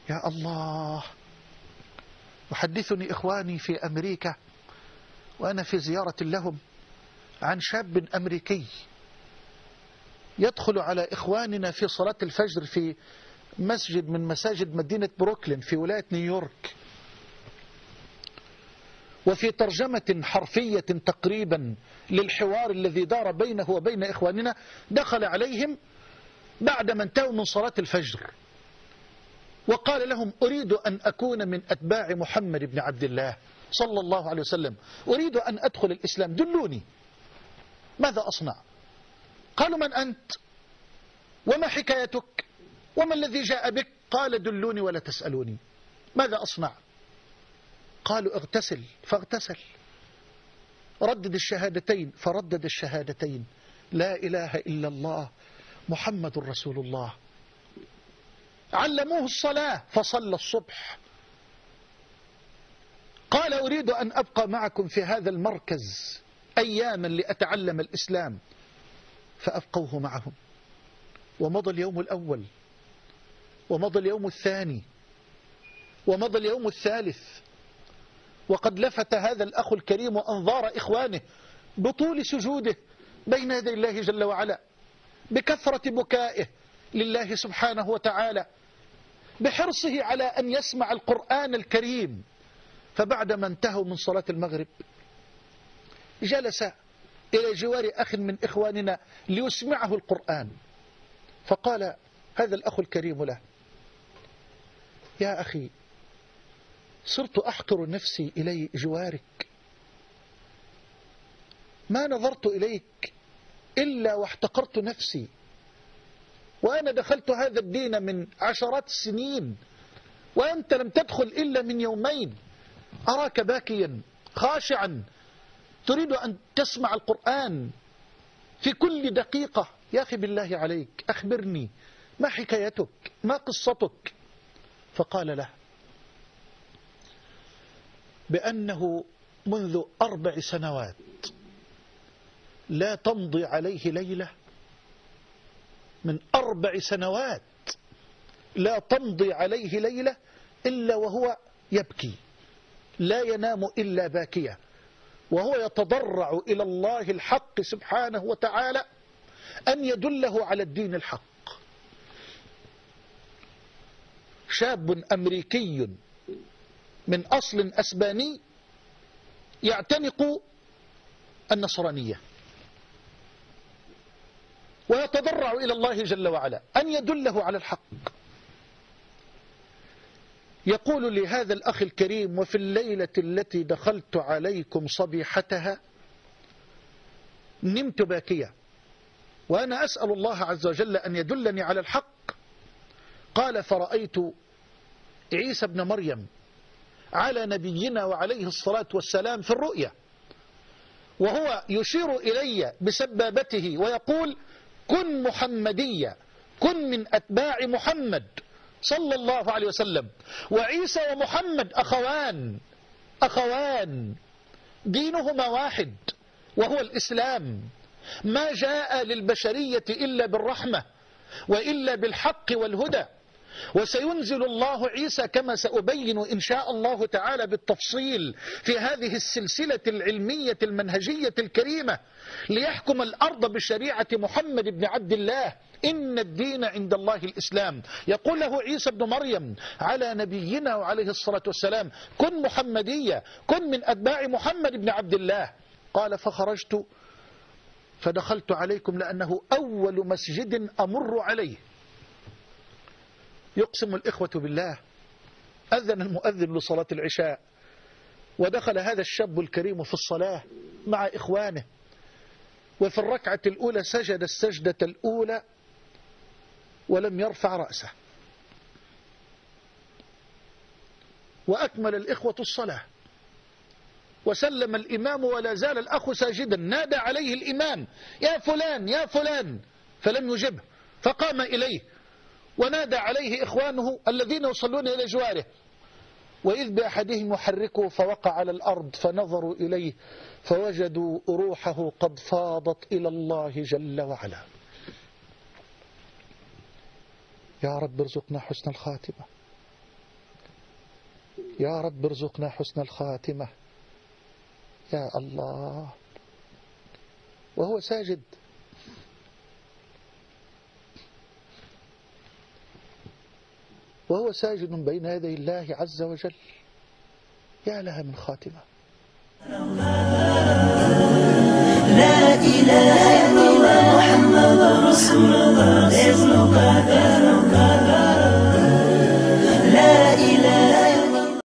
يا الله، يحدثني إخواني في أمريكا وأنا في زيارة لهم عن شاب أمريكي يدخل على إخواننا في صلاة الفجر في مسجد من مساجد مدينة بروكلين في ولاية نيويورك، وفي ترجمة حرفية تقريبا للحوار الذي دار بينه وبين إخواننا، دخل عليهم بعدما انتهوا من صلاة الفجر وقال لهم: أريد أن أكون من أتباع محمد بن عبد الله صلى الله عليه وسلم، أريد أن أدخل الإسلام، دلوني ماذا أصنع؟ قالوا: من أنت؟ وما حكايتك؟ وما الذي جاء بك؟ قال: دلوني ولا تسألوني، ماذا أصنع؟ قالوا: اغتسل، فاغتسل، ردد الشهادتين، فردد الشهادتين، لا إله إلا الله محمد رسول الله. علموه الصلاة فصلى الصبح. قال: أريد أن أبقى معكم في هذا المركز أياما لأتعلم الإسلام، فأبقوه معهم. ومضى اليوم الأول، ومضى اليوم الثاني، ومضى اليوم الثالث، وقد لفت هذا الأخ الكريم أنظار إخوانه بطول سجوده بين يدي الله جل وعلا، بكثرة بكائه لله سبحانه وتعالى، بحرصه على أن يسمع القرآن الكريم. فبعدما انتهوا من صلاة المغرب جلس إلى جوار أخ من إخواننا ليسمعه القرآن، فقال هذا الأخ الكريم له: يا أخي، صرت أحقر نفسي إلي جوارك، ما نظرت إليك إلا واحتقرت نفسي، وأنا دخلت هذا الدين من عشرات السنين، وأنت لم تدخل إلا من يومين، أراك باكيا خاشعا تريد أن تسمع القرآن في كل دقيقة. يا أخي بالله عليك أخبرني، ما حكايتك؟ ما قصتك؟ فقال له بأنه منذ 4 سنوات لا تمضي عليه ليلة، من 4 سنوات لا تمضي عليه ليلة إلا وهو يبكي، لا ينام إلا باكيا، وهو يتضرع إلى الله الحق سبحانه وتعالى أن يدله على الدين الحق. شاب أمريكي من أصل أسباني يعتنق النصرانية ويتضرع إلى الله جل وعلا أن يدله على الحق. يقول لهذا الأخ الكريم: وفي الليلة التي دخلت عليكم صبيحتها نمت باكيا وأنا أسأل الله عز وجل أن يدلني على الحق. قال: فرأيت عيسى ابن مريم على نبينا وعليه الصلاة والسلام في الرؤيا، وهو يشير إلي بسبابته ويقول: كن محمدية، كن من أتباع محمد صلى الله عليه وسلم. وعيسى ومحمد أخوان دينهما واحد وهو الإسلام، ما جاء للبشرية إلا بالرحمة وإلا بالحق والهدى. وسينزل الله عيسى كما سأبين إن شاء الله تعالى بالتفصيل في هذه السلسلة العلمية المنهجية الكريمة ليحكم الأرض بشريعة محمد بن عبد الله. إن الدين عند الله الإسلام. يقول له عيسى بن مريم على نبينا وعليه الصلاة والسلام: كن محمدية، كن من أتباع محمد بن عبد الله. قال: فخرجت فدخلت عليكم لأنه أول مسجد أمر عليه. يقسم الإخوة بالله، أذن المؤذن لصلاة العشاء ودخل هذا الشاب الكريم في الصلاة مع إخوانه، وفي الركعة الأولى سجد السجدة الأولى ولم يرفع رأسه، وأكمل الإخوة الصلاة وسلم الإمام ولا زال الأخ ساجدا. نادى عليه الإمام: يا فلان يا فلان، فلم يجبه، فقام إليه ونادى عليه إخوانه الذين يصلون إلى جواره، وإذ بأحدهم يحركه فوقع على الأرض، فنظروا إليه فوجدوا روحه قد فاضت إلى الله جل وعلا. يا رب ارزقنا حسن الخاتمة. يا رب ارزقنا حسن الخاتمة يا الله. وهو ساجد بين يدي الله عز وجل، يا لها من خاتمة. لا إله